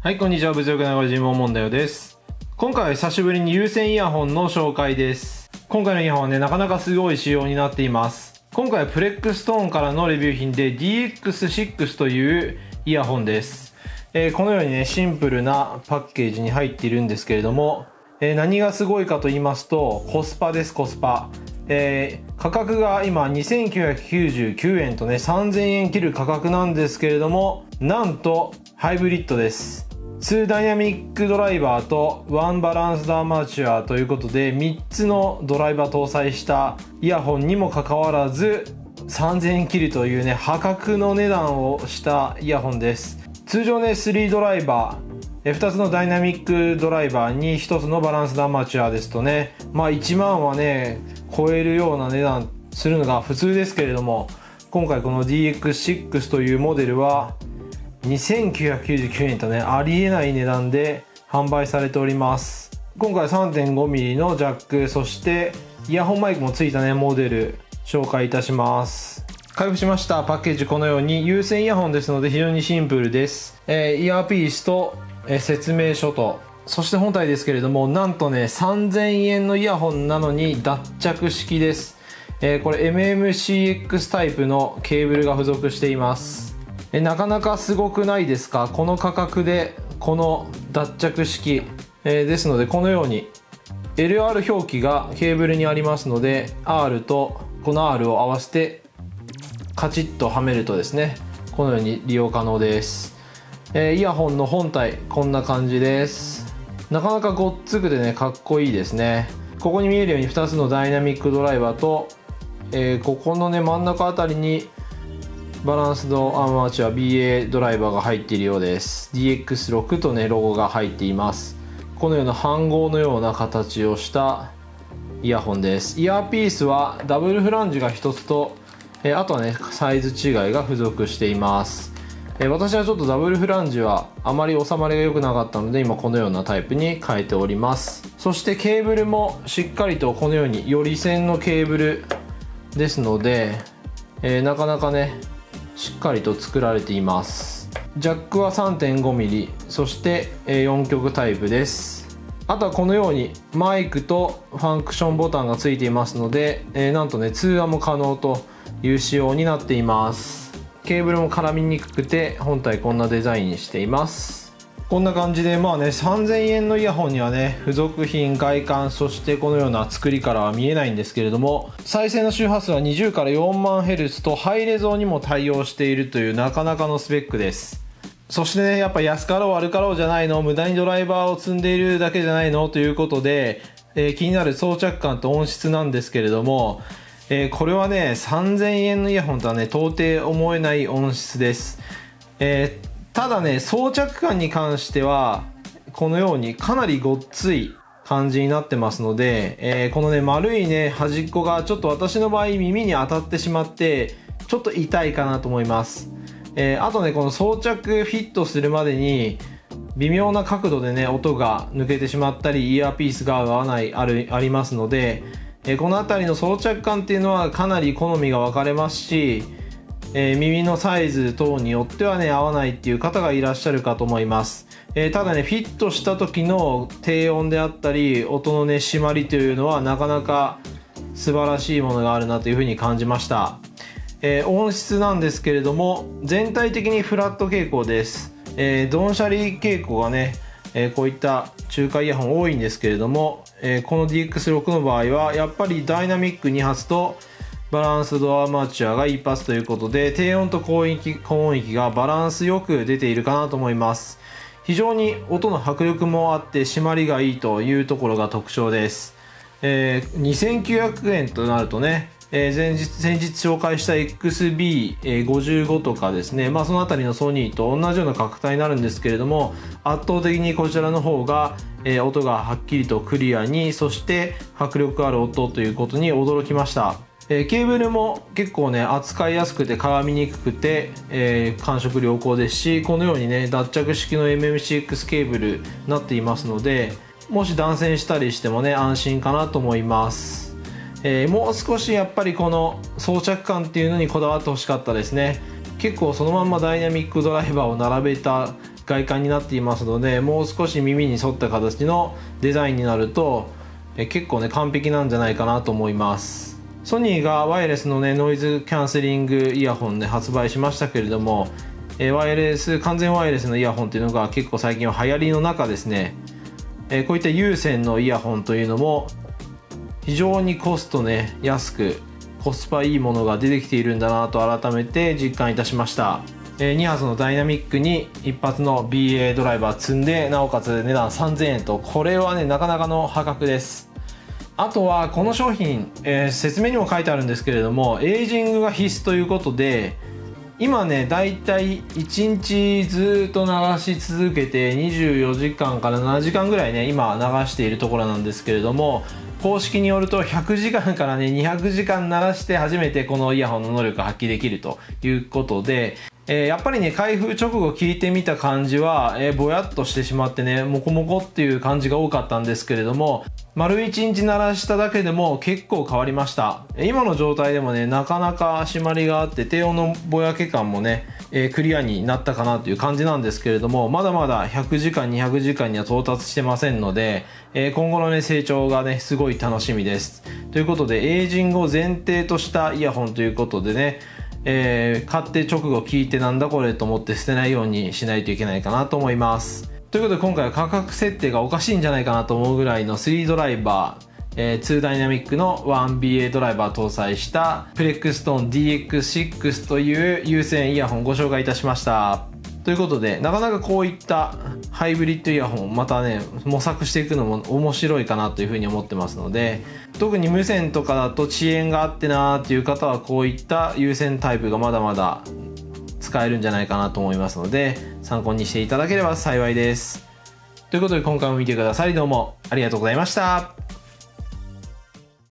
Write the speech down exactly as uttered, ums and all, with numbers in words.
はい、こんにちは。物欲ながら尋問問題です。今回は久しぶりに有線イヤホンの紹介です。今回のイヤホンはね、なかなかすごい仕様になっています。今回はプレックストーンからのレビュー品で ディーエックスシックス というイヤホンです。えー、このようにね、シンプルなパッケージに入っているんですけれども、えー、何がすごいかと言いますと、コスパです、コスパ。えー、価格が今にせんきゅうひゃくきゅうじゅうきゅうえんとね、さんぜんえん切る価格なんですけれども、なんとハイブリッドです。にダイナミックドライバーといちバランスドアマチュアということでみっつのドライバー搭載したイヤホンにもかかわらずさんぜんえん切るというね、破格の値段をしたイヤホンです。通常ね、さんドライバー、ふたつのダイナミックドライバーにひとつのバランスドアマチュアですとね、まあいちまんはね超えるような値段するのが普通ですけれども、今回この ディーエックスシックス というモデルはにせんきゅうひゃくきゅうじゅうきゅうえんとね、ありえない値段で販売されております。今回 さんてんごミリ のジャック、そしてイヤホンマイクもついたねモデル紹介いたします。開封しました。パッケージこのように有線イヤホンですので非常にシンプルです。えー、イヤーピースと、えー、説明書と、そして本体ですけれども、なんとねさんぜんえんのイヤホンなのに脱着式です。えー、これ エムエムシーエックス タイプのケーブルが付属しています。えなかなかすごくないですか？この価格でこの脱着式、えー、ですのでこのように エルアール 表記がケーブルにありますので R とこの R を合わせてカチッとはめるとですね、このように利用可能です。えー、イヤホンの本体こんな感じです。なかなかごっつくてねかっこいいですね。ここに見えるようにふたつのダイナミックドライバーと、えー、ここのね真ん中あたりにバランスドアマチュア ビーエー ドライバーが入っているようです。 ディーエックスシックス とねロゴが入っています。このような半号のような形をしたイヤホンです。イヤーピースはダブルフランジがひとつと、えあとはねサイズ違いが付属しています。え私はちょっとダブルフランジはあまり収まりが良くなかったので今このようなタイプに変えております。そしてケーブルもしっかりとこのようにより線のケーブルですので、えー、なかなかねしっかりと作られています。ジャックは さんてんごミリ、 そしてよん曲タイプです。あとはこのようにマイクとファンクションボタンがついていますので、えー、なんとね通話も可能という仕様になっています。ケーブルも絡みにくくて本体こんなデザインにしています。こんな感じでまあねさんぜんえんのイヤホンにはね付属品、外観、そしてこのような作りからは見えないんですけれども、再生の周波数はにじゅうからよんまんヘルツとハイレゾにも対応しているというなかなかのスペックです。そしてねやっぱ安かろう悪かろうじゃないの、無駄にドライバーを積んでいるだけじゃないのということで、えー、気になる装着感と音質なんですけれども、えー、これはねさんぜんえんのイヤホンとはね到底思えない音質です。えーただね装着感に関してはこのようにかなりごっつい感じになってますので、えー、このね丸いね端っこがちょっと私の場合耳に当たってしまってちょっと痛いかなと思います。えー、あとねこの装着フィットするまでに微妙な角度でね音が抜けてしまったりイヤーピースが合わないあるありますので、えー、この辺りの装着感っていうのはかなり好みが分かれますし、えー、耳のサイズ等によってはね合わないっていう方がいらっしゃるかと思います。えー、ただねフィットした時の低音であったり音のね締まりというのはなかなか素晴らしいものがあるなというふうに感じました。えー、音質なんですけれども全体的にフラット傾向です。えー、ドンシャリ傾向がね、えー、こういった中華イヤホン多いんですけれども、えー、この ディーエックスシックス の場合はやっぱりダイナミックに発とバランスドアマチュアがいっ発ということで低音と高音域、高音域がバランスよく出ているかなと思います。非常に音の迫力もあって締まりがいいというところが特徴です。えー、にせんきゅうひゃくえんとなるとね、えー、前日先日紹介した エックスビーごじゅうご とかですね、まあ、その辺りのソニーと同じような価格帯になるんですけれども圧倒的にこちらの方が、えー、音がはっきりとクリアに、そして迫力ある音ということに驚きました。えー、ケーブルも結構ね扱いやすくて絡みにくくて、えー、感触良好ですし、このようにね脱着式の エムエムシーエックス ケーブルになっていますので、もし断線したりしてもね安心かなと思います。えー、もう少しやっぱりこの装着感っていうのにこだわってほしかったですね。結構そのまんまダイナミックドライバーを並べた外観になっていますので、もう少し耳に沿った形のデザインになるとえ結構ね完璧なんじゃないかなと思います。ソニーがワイヤレスのねノイズキャンセリングイヤホンね発売しましたけれども、えワイヤレス完全ワイヤレスのイヤホンっていうのが結構最近は流行りの中ですね、えこういった有線のイヤホンというのも非常にコストね安くコスパいいものが出てきているんだなと改めて実感いたしました。えに発のダイナミックに一発の ビーエー ドライバー積んで、なおかつ値段さんぜんえんと、これはねなかなかの破格です。あとはこの商品、えー、説明にも書いてあるんですけれども、エイジングが必須ということで、今ねだいたいいちにちずっと流し続けてにじゅうよじかんからななじかんぐらいね今流しているところなんですけれども、公式によるとひゃくじかんからねにひゃくじかん鳴らして初めてこのイヤホンの能力が発揮できるということで、えー、やっぱりね開封直後聞いてみた感じは、えー、ぼやっとしてしまってねモコモコっていう感じが多かったんですけれども、丸いちにち鳴らしただけでも結構変わりました。今の状態でもねなかなか締まりがあって低音のぼやけ感もね、えー、クリアになったかなという感じなんですけれども、まだまだひゃくじかんにひゃくじかんには到達してませんので、えー、今後のね成長がねすごい楽しみです。ということでエイジングを前提としたイヤホンということでね、えー、買って直後聞いてなんだこれと思って捨てないようにしないといけないかなと思います。ということで今回は価格設定がおかしいんじゃないかなと思うぐらいのスリードライバー、えー、ツーダイナミックの ワンビーエー ドライバー搭載したプレックストーン ディーエックスシックス という有線イヤホンをご紹介いたしました。ということでなかなかこういったハイブリッドイヤホンまたね模索していくのも面白いかなというふうに思ってますので、特に無線とかだと遅延があってなーっていう方はこういった有線タイプがまだまだ使えるんじゃないかなと思いますので、参考にしていただければ幸いです。ということで今回も見てくださりどうもありがとうございました。